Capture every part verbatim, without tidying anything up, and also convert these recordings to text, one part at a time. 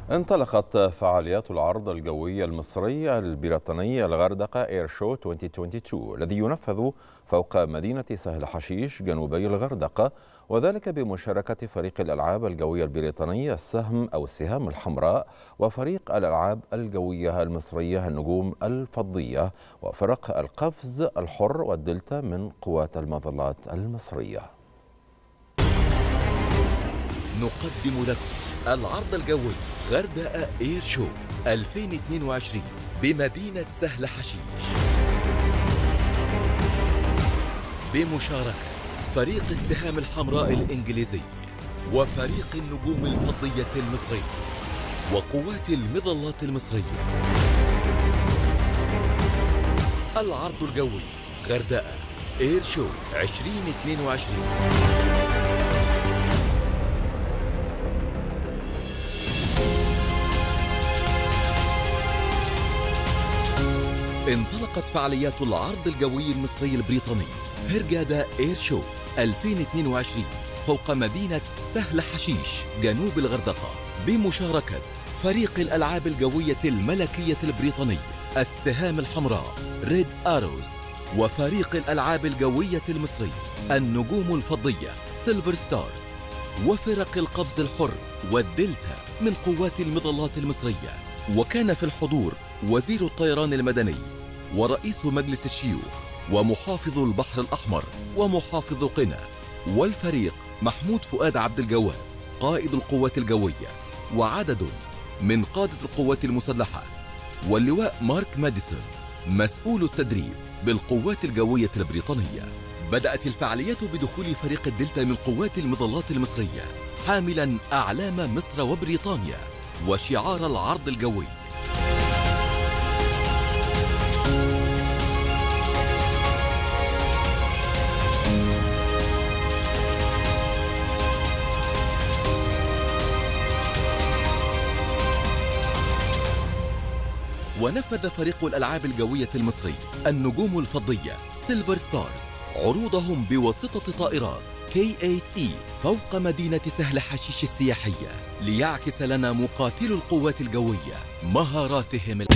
انطلقت فعاليات العرض الجوي المصري البريطاني الغردقة إير شو ألفين واثنين وعشرين الذي ينفذ فوق مدينة سهل حشيش جنوبي الغردقة، وذلك بمشاركة فريق الألعاب الجوية البريطاني السهم أو السهام الحمراء وفريق الألعاب الجوية المصرية النجوم الفضية وفرق القفز الحر والدلتا من قوات المظلات المصرية. نقدم لكم العرض الجوي غردقة إير شو ألفين واثنين وعشرين بمدينة سهل حشيش بمشاركة فريق السهام الحمراء الإنجليزي وفريق النجوم الفضية المصري وقوات المظلات المصرية. العرض الجوي غردقة إير شو ألفين واثنين وعشرين. انطلقت فعاليات العرض الجوي المصري البريطاني هرجادا إير شو ألفين واثنين وعشرين فوق مدينة سهل حشيش جنوب الغردقة بمشاركة فريق الألعاب الجوية الملكية البريطاني السهام الحمراء ريد آروز وفريق الألعاب الجوية المصري النجوم الفضية سيلفر ستارز وفرق القفز الحر والدلتا من قوات المظلات المصرية. وكان في الحضور وزير الطيران المدني ورئيس مجلس الشيوخ ومحافظ البحر الأحمر ومحافظ قنا، والفريق محمود فؤاد عبد الجواد قائد القوات الجوية وعدد من قادة القوات المسلحة، واللواء مارك ماديسون مسؤول التدريب بالقوات الجوية البريطانية. بدأت الفعاليات بدخول فريق الدلتا من قوات المظلات المصرية حاملا أعلام مصر وبريطانيا وشعار العرض الجوي. ونفذ فريق الألعاب الجوية المصري النجوم الفضية سيلفر ستارز عروضهم بواسطة طائرات كي ثمانية إي فوق مدينة سهل حشيش السياحية ليعكس لنا مقاتلو القوات الجوية مهاراتهم.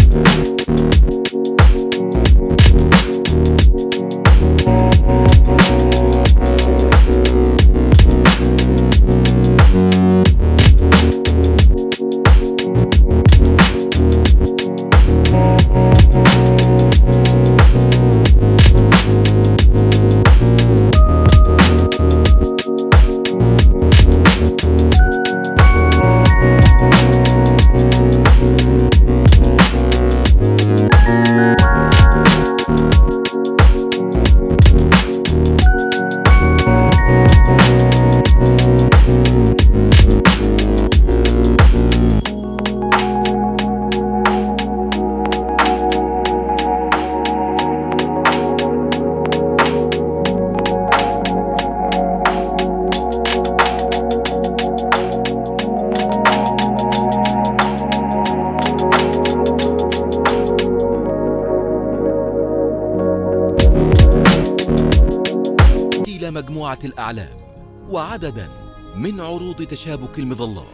مجموعة الأعلام وعددا من عروض تشابك المظلات.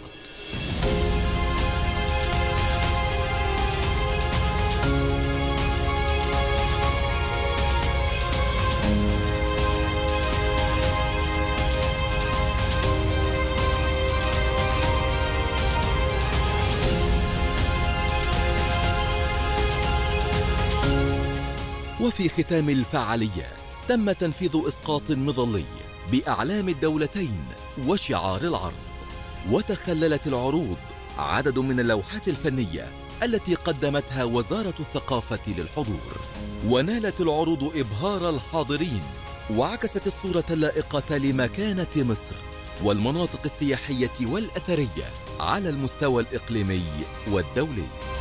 وفي ختام الفعاليات تم تنفيذ إسقاط مظلي بأعلام الدولتين وشعار العرض. وتخللت العروض عدد من اللوحات الفنية التي قدمتها وزارة الثقافة للحضور، ونالت العروض إبهار الحاضرين وعكست الصورة اللائقة لمكانة مصر والمناطق السياحية والأثرية على المستوى الإقليمي والدولي.